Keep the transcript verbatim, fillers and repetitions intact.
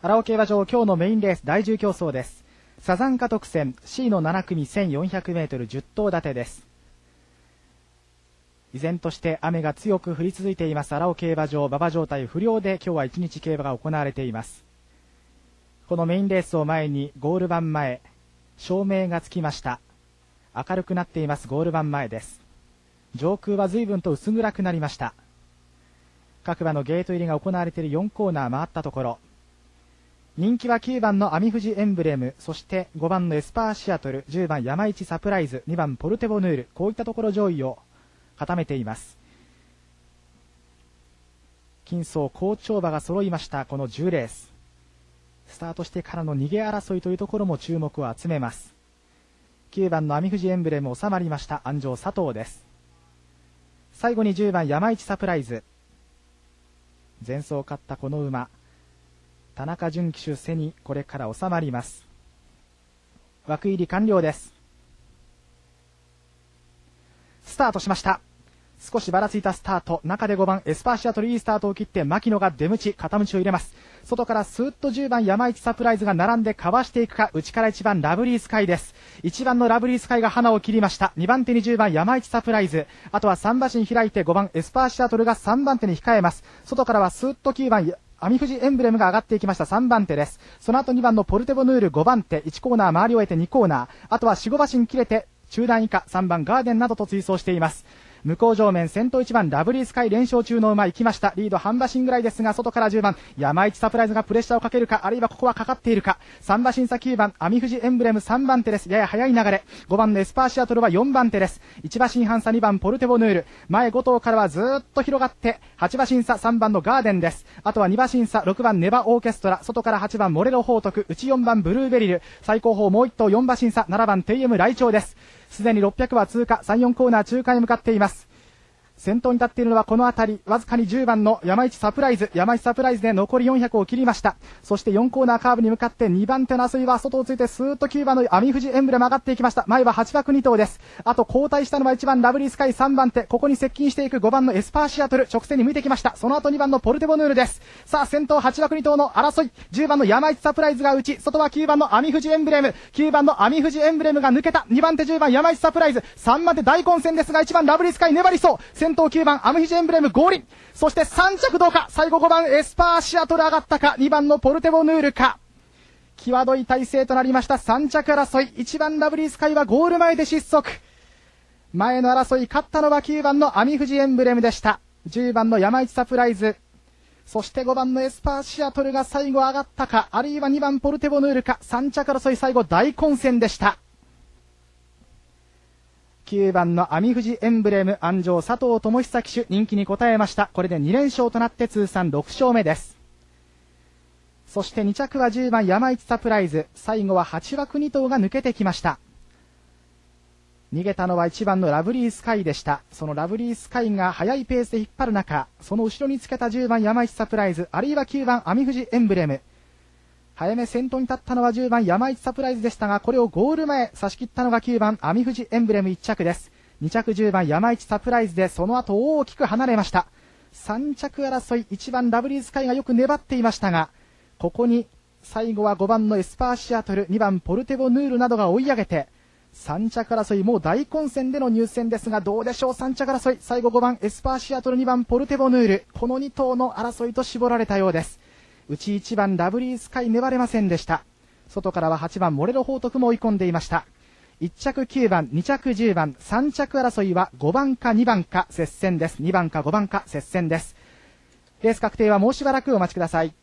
荒尾競馬場、今日のメインレースだいじゅう競争です。サザンカ特選 シー のなな組 せんよんひゃくメートル じゅっ頭立てです。依然として雨が強く降り続いています荒尾競馬場、馬場状態不良で今日は一日競馬が行われています。このメインレースを前にゴール板前、照明がつきました。明るくなっています。ゴール板前です。上空は随分と薄暗くなりました。各馬のゲート入りが行われているよんコーナー回ったところ、人気はきゅうばんのアミフジエンブレム、そしてごばんのエスパーシアトル、じゅうばん山一サプライズ、にばんポルテボヌール、こういったところ上位を固めています。金層好調馬が揃いました。このじゅうレーススタートしてからの逃げ争いというところも注目を集めます。きゅうばんのアミフジエンブレム収まりました。安城佐藤です。最後にじゅうばん山一サプライズ、前走勝ったこの馬田中純騎手背にこれから収まります。枠入り完了です。スタートしました。少しばらついたスタート、中でごばんエスパーシアトルいいスタートを切って牧野が出鞭片鞭を入れます。外からスーッとじゅうばん山一サプライズが並んでかわしていくか、内からいちばんラブリースカイです。いちばんのラブリースカイが花を切りました。にばん手にじゅうばん山一サプライズ、あとはさん馬身開いてごばんエスパーシアトルがさんばん手に控えます。外からはスーッときゅうばんアミフジエンブレムが上がっていきました。さんばん手です。その後にばんのポルテボヌールごばん手、いちコーナー回り終えてにコーナー、あとはよん、ご馬身切れて中段以下、さんばんガーデンなどと追走しています。向こう上面先頭いちばんラブリースカイ連勝中の馬行きました。リード半馬身ぐらいですが、外からじゅうばん山一サプライズがプレッシャーをかけるか、あるいはここはかかっているか。さん馬身差きゅうばんアミフジエンブレムさんばん手です。やや早い流れ。ごばんのエスパーシアトルはよんばん手です。いち馬身半差にばんポルテボヌール、前ご頭からはずっと広がってはち馬身差さんばんのガーデンです。あとはに馬身差ろくばんネバオーケストラ、外からはちばんモレロ報徳、内よんばんブルーベリル、最後方もういっ頭よん馬身差ななばんテイエムライチョウです。すでにろっぴゃくは通過、さん、よんコーナー中間へ向かっています。先頭に立っているのはこの辺り、わずかにじゅうばんの山一サプライズ、山一サプライズで残りよんひゃくを切りました。そしてよんコーナーカーブに向かってにばん手の争いは外をついてスーッときゅうばんのアミフジエンブレム上がっていきました。前ははち枠に頭です。あと交代したのはいちばんラブリースカイさんばん手、ここに接近していくごばんのエスパーシアトル、直線に向いてきました。その後にばんのポルテボヌールです。さあ先頭はち枠に頭の争い、じゅうばんの山一サプライズが内、外はきゅうばんのアミフジエンブレム、きゅうばんのアミフジエンブレムが抜けた。にばん手じゅうばん山一サプライズ、さんばん手大混戦ですがいちばんラブリースカイ粘りそう。先頭きゅうばんアミフジエンブレム合輪、そしてさん着どうか。最後ごばんエスパーシアトル上がったか、にばんのポルテボヌールか。際どい体勢となりました。さん着争い、いちばんラブリースカイはゴール前で失速。前の争い勝ったのはきゅうばんのアミフジエンブレムでした。じゅうばんの山一サプライズ、そしてごばんのエスパーシアトルが最後上がったか、あるいはにばんポルテボヌールか。さん着争い最後大混戦でした。きゅうばんのアミフジエンブレム、安城佐藤智久騎手人気に応えました。これでに連勝となって通算ろく勝目です。そしてに着はじゅうばん山一サプライズ、最後ははち枠に頭が抜けてきました。逃げたのはいちばんのラブリースカイでした。そのラブリースカイが速いペースで引っ張る中、その後ろにつけたじゅうばん山一サプライズ、あるいはきゅうばんアミフジエンブレム、早め先頭に立ったのはじゅうばん山一サプライズでしたが、これをゴール前差し切ったのがきゅうばんアミフジエンブレムいっ着です。に着じゅうばん山一サプライズでその後大きく離れました。さん着争い、いちばんラブリースカイがよく粘っていましたが、ここに最後はごばんのエスパーシアトル、にばんポルテボヌールなどが追い上げて、さん着争いもう大混戦での入線ですが、どうでしょう。さん着争い、最後ごばんエスパーシアトル、にばんポルテボヌール、このに頭の争いと絞られたようです。内いちばんラブリースカイ粘れませんでした。外からははちばんモレロ報徳も追い込んでいました。いち着きゅうばん、に着じゅうばん、さん着争いはごばんかにばんか接戦です。にばんかごばんか接戦です。レース確定はもうしばらくお待ちください。